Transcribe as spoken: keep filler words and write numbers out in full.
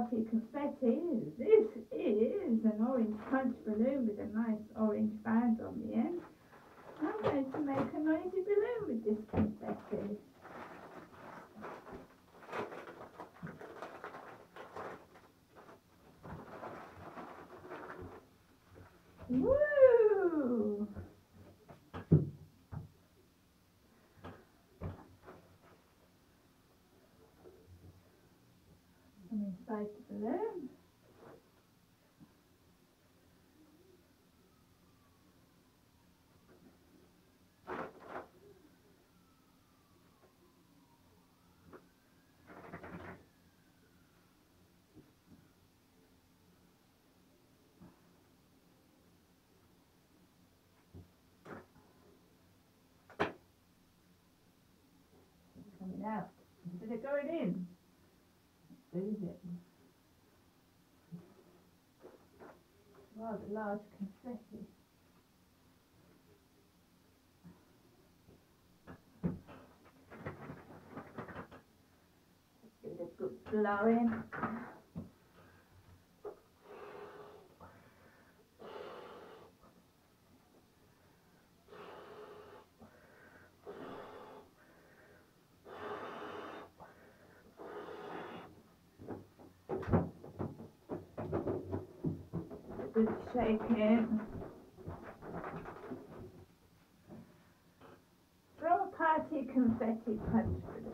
party confetti. This is an orange punch balloon with a nice orange band on the end. I'm going to make a noisy balloon with this confetti. Woo! Some inside the balloon. Coming out. Instead of going in, lose it. Rather large confetti. Give it a good blow in. Good shaking. From party confetti punch balloon.